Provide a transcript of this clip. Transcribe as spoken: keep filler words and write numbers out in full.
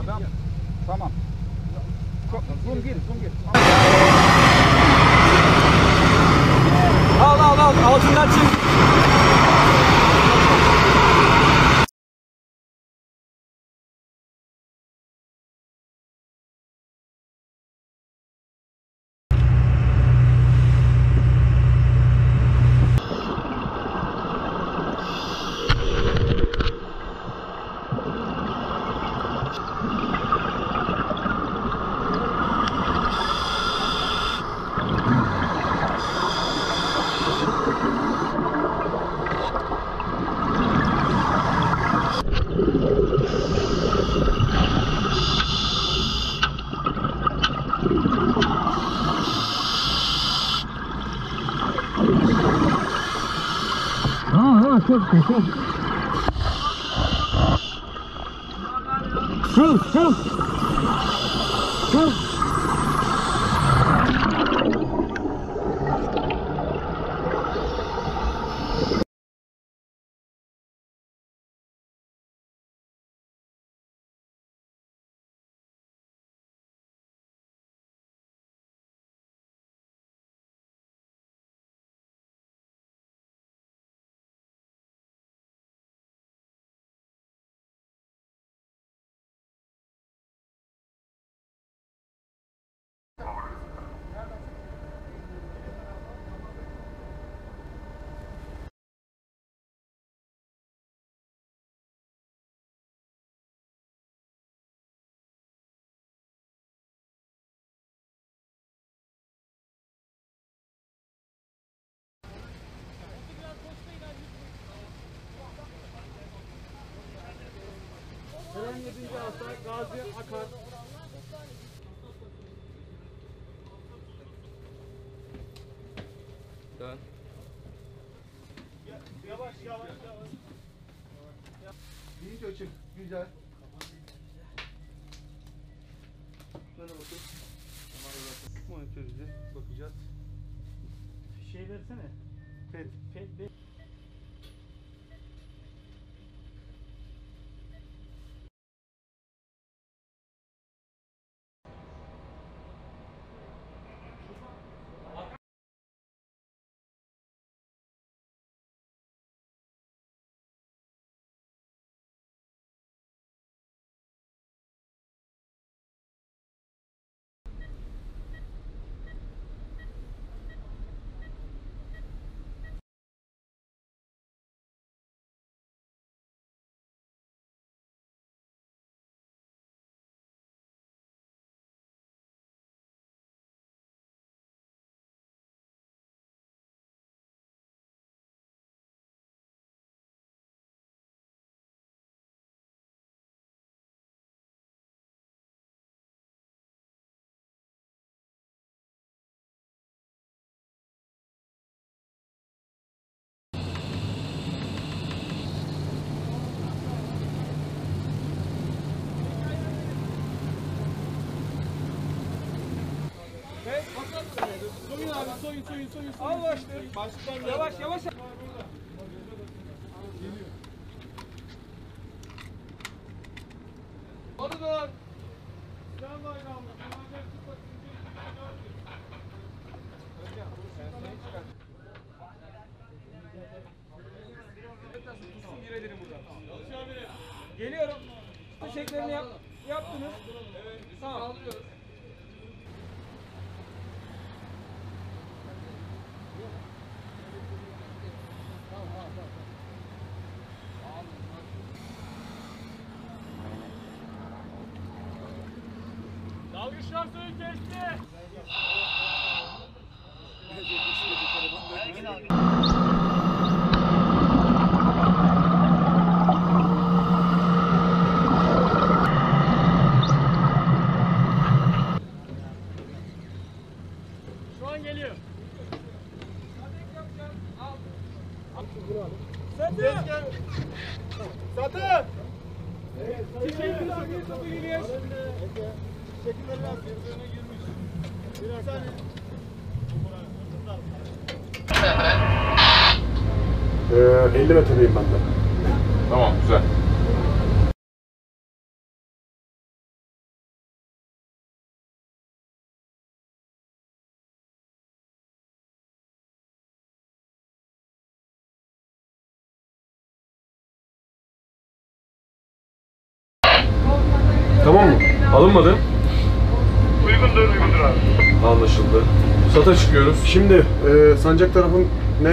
Adam. Tamam. Zoom gir, zoom gir. Al al al, altından çık. Çok çok. Çok çok. Çok. Tren yedinci hasta Gazi Akar. Dön. Yavaş yavaş yavaş. Birinci açık. Güzel. Şöyle bakın. Monitörüze bakacağız. Şey versene. Pet. Pet be. Soyun abi, soyun, soyun, soyun. Al başlayın. Başlayın. Yavaş, yavaş. Geliyor. Hadi dur. Sen bayrağımda. Geliyorum. Teşekkürlerini yap, yaptınız. Evet. Tamam. Dalgıçlar suyu kesti. Şu an geliyor. Satın! Satın! Teşekkürler. Bir topu geliyor. Teşekkürler biraz birbirine girmiş. Bir saniye. Ee, elli metredeyim ben de. Tamam, güzel. Tamam mı? Alınmadı. Uygundur, uygundur abi. Anlaşıldı. Sata çıkıyoruz. Şimdi e, sancak tarafın ne?